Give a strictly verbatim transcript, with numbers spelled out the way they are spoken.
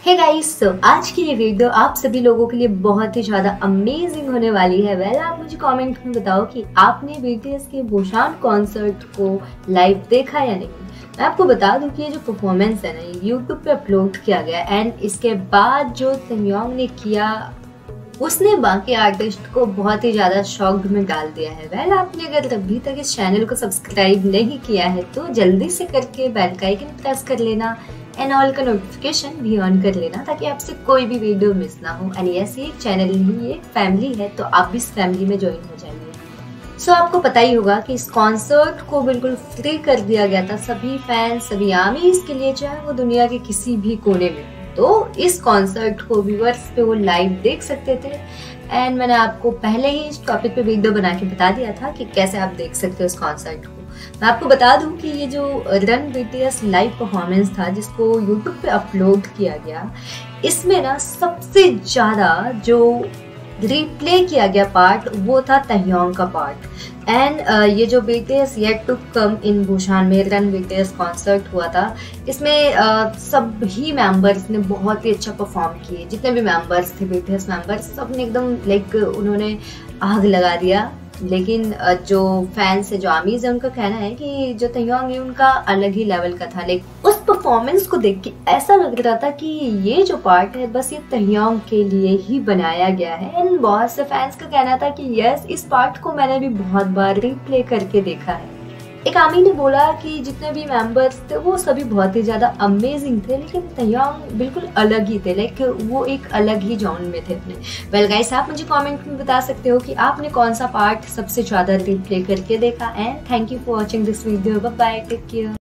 Hey guys, तो आज की ये वीडियो आप सभी लोगों के लिए बहुत ही ज्यादा अमेजिंग होने वाली है। वेल आप मुझे कमेंट में बताओ कि आपने बीटीएस के बुसान कॉन्सर्ट को लाइव देखा या नहीं। मैं आपको बता दूं कि ये जो परफॉर्मेंस है ना, ये यूट्यूब पे अपलोड किया गया एंड इसके बाद जो तहयोंग ने किया उसने बाकी आर्टिस्ट को बहुत ही ज्यादा शॉक्ड में डाल दिया है। वेल आपने अगर अभी तक इस चैनल को सब्सक्राइब नहीं किया है तो जल्दी से करके बेल का आइकन प्रेस कर लेना एंड ऑल का नोटिफिकेशन भी ऑन कर लेना ताकि आपसे कोई भी वीडियो मिस ना हो। एंड ऐसे एक चैनल नहीं, ये फैमिली है, तो आप भी इस फैमिली में ज्वाइन हो जाइए। सो so, आपको पता ही होगा कि इस कॉन्सर्ट को बिल्कुल फ्री कर दिया गया था सभी फैंस, सभी आर्मीज के लिए, चाहे वो दुनिया के किसी भी कोने में। तो इस कॉन्सर्ट को व्यूअर्स पे वो लाइव देख सकते थे एंड मैंने आपको पहले ही इस टॉपिक पे वीडियो बना के बता दिया था कि कैसे आप देख सकते हो इस कॉन्सर्ट को। मैं आपको बता दूं कि ये जो रन बीटीएस लाइव परफॉर्मेंस था जिसको यूट्यूब पे अपलोड किया गया, इसमें ना सबसे ज्यादा जो रिप्ले किया गया पार्ट वो था तहयोंग का पार्ट। एंड uh, ये जो BTS yet to come in Busan में रन बीटीएस कॉन्सर्ट हुआ था, इसमें uh, सभी मेंबर्स ने बहुत ही अच्छा परफॉर्म किए। जितने भी मेंबर्स थे बीटीएस मेंबर्स, सब ने एकदम लाइक उन्होंने आग लगा दिया। लेकिन जो फैंस है, जो आर्मीज है, उनका कहना है कि जो तहयोंग है उनका अलग ही लेवल का था। लेकिन उस परफॉर्मेंस को देख के ऐसा लग रहा था कि ये जो पार्ट है बस ये तहयोंग के लिए ही बनाया गया है। एंड बहुत से फैंस का कहना था कि यस, इस पार्ट को मैंने भी बहुत बार रिप्ले करके देखा है। एक आर्मी ने बोला कि जितने भी मेंबर्स थे वो सभी बहुत ही ज्यादा अमेजिंग थे, लेकिन तहयोंग बिल्कुल अलग ही थे, लाइक वो एक अलग ही जॉन में थे अपने। वेल गाइस, आप मुझे कमेंट में बता सकते हो कि आपने कौन सा पार्ट सबसे ज्यादा रिप्ले करके देखा। And thank you for watching this video. Bye bye, take care.